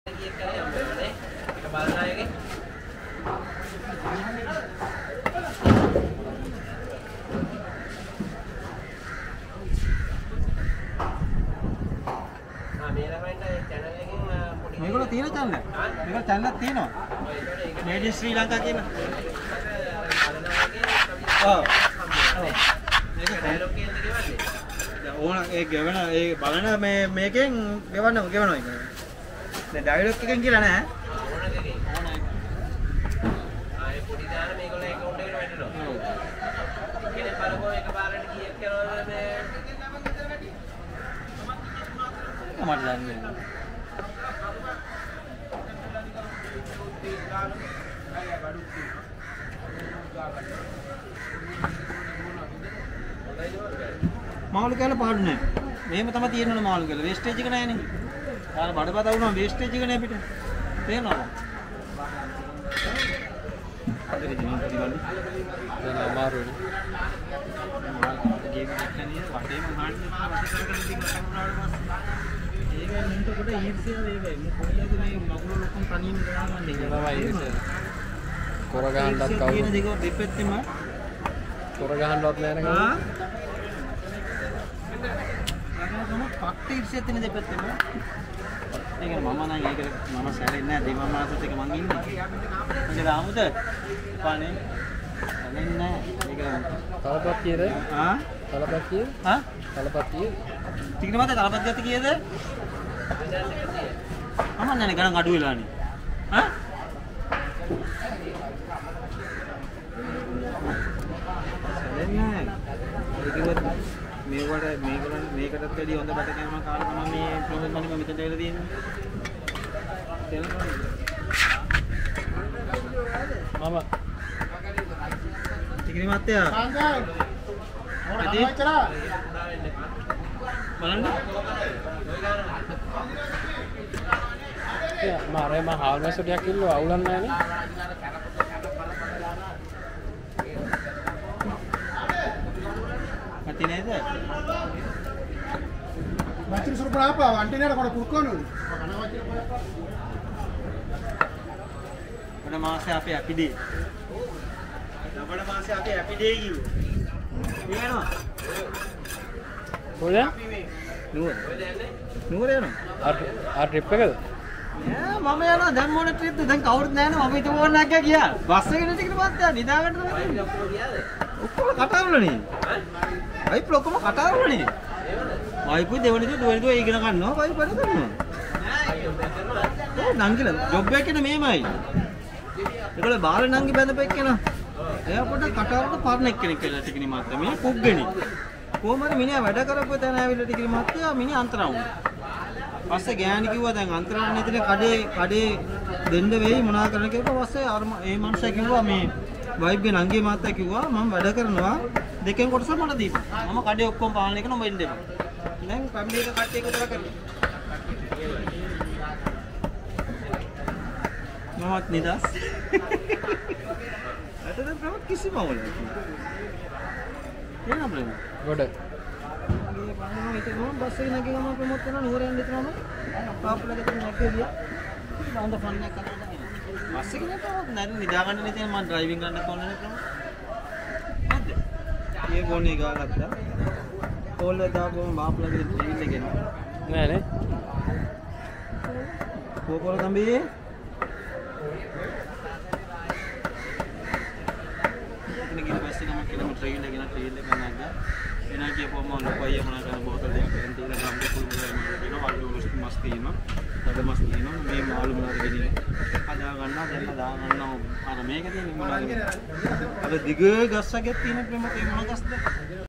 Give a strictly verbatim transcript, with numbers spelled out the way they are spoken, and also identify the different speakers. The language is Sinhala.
Speaker 1: මේගොල්ලෝ තියෙන channel එක. මේගොල්ලෝ channel එකක් තියෙනවා. Made in Sri Lanka කියලා. ඔව්. මේක ඩයලොග් එකෙන්ද ගෙවන්නේ? දැන් ඕන ඒ ගෙවන ඒ බලන මේ මේකෙන් ගෙවන්න ගෙවනවා ඒක. දැන් ඩයලොග් එකෙන් කියලා නෑ. ඕන එකකින්. ඕන එක. ආයේ පොඩි දාන මේගොල්ලෝ account එකට වැටෙනවා. ඔව්. කෙනෙක් බලපුවා එකපාරට කීයක් කරනවද මේ මට දන්නේ නෑ. මාළු කැල පාඩු නෑ. මෙහෙම තමයි තියෙන්නේ මාළු කැල. වේස්ටේජ් එක නෑනේ. ආර බඩපත වුණා වේස්ටේජ් එක නෑ පිට. තේරෙනවද? අද ඉතින් මම පිළිගන්නේ. දැන් අමාරුනේ. ගේම් එකක් නෑ වටේම හාන්නේ වට කර කර ඉතින් කතා වුණාට පස්සේ ඒක නින්ට කොට ඊර්ෂ්‍යාව ඒවයි. මොකද මේ මගුල ලොකම් තනියම ගහගන්නේ කියලා. කොර ගහන්නත් කවුරු කියන දෙක දෙපැත්තෙම කොර ගහන්නවත් නෑ නේද? ආ මම පක්ට ඉර්ෂ්‍යාව තියෙන දෙපැත්තෙම. ඒක මම නම් ඒකට මම සැලෙන්නේ නෑ දෙවම මාසෙත් එක මං ඉන්නේ. මගේ දාමුද? පානේ. සැලෙන්නේ නෑ. ඒක තලපත් කීයද? ආ තලපත් කීයද? ආ තලපත් කීයද? ටිකන මත තලපත් ගත්ත කීයද? මම නෑ ගණන් අඩු වෙලානේ. ආ සැලෙන්නේ නෑ. ඒකවත් මේවට මේගොල්ලන් මේකටත් වැඩි හොඳ බට කෑමක් කාලා තමයි මේ ප්‍රොමෝට් මනි මම මෙතනට වෙලා තියෙන්නේ. තේරෙනවද? මම ටිකනි මත්තයා. සංගල්. ඕන හදවච්චලා. බලන්න. යා මාරේ මම හාල් මැස්සෝ ටිකක් කිල්ලුවා අවුලක් නැහැ නේ. mati nේද? Macam suruh berapa? Antennya ada pada kurkon. Pada masa apa happy day? Pada masa apa happy day gitu? Iya no? Boleh? Nuwur. Nuwur ya no? Ar ar trip ke? Ya, mama ya no. Dan mau trip tu, dan kau urut naya no. Mama itu mau nak kya kiya? Bus se kena tiket mati ya. Nida kan tu mati. Ukko kata apa ni? Ayo peluk kamu kata apa nih? Ayo pun dewan itu dewan itu ikan kan, no? Ayo pada kan, no? Oh, nanggi lah. Job back ni memang. Kalau baal nanggi pada back ni, ya pada kata apa tu parnek kene kela tikni mata. Mini kuk gini. Kau mari mini ada kerap pun tanah bila tikni mata, ya mini antara. Pasal gaya ni kiwa dengan antara ni tu le kade kade denda wei mana kerana kiwa pasal arma eh manusia kiwa me vibe ke nanggi mata kiwa, mam ada kerana දෙකෙන් කොටස මට දීපන්. මම කඩේ ඔක්කොම පාලනය කරන ඔබ එන්න එපා. දැන් ෆැමිලි එක කට්ටිය එකතු කරලා කරමු. මමත් නිදාස්. අතට ප්‍රමත් කිසිම අවුලක් නෑ. එන්න බලමු. ගොඩ. මේ පානම හිතේ ගමන් බස් එකේ නැගී ගමන් ප්‍රමෝට් කරනවා නුවර යන්න ඉතනම. පාපුලක තියෙන නැකේ ගියා. බාන්ද ෆන් එකක් කරලා ගියා. බස් එකේ නැතවත් නැරි නිදා ගන්න නේ තියෙන මම ඩ්‍රයිවිං ගන්න කොල්ල නේ ප්‍රමෝට්. ये कौन है क्या लगता है? कॉल लेता आपको बाप लगे टीवी लेके ना नहीं नहीं वो कॉल कभी इतने की बस का मतलब हम ट्रेन लेके ना ट्रेन लेके ना क्या इन्हें क्या वो मान लो कोई अपना करना बहुत अधिक करते हैं काम के फुल में मार देना वाले लोग मस्ती है ना तब मस्ती है ना मैं मालूम ना कि नहीं ada करना देना दा करना आराम है क्या नहीं मालूम अब दिग्गज गस्सा के तीन प्रेम के mana गस्सा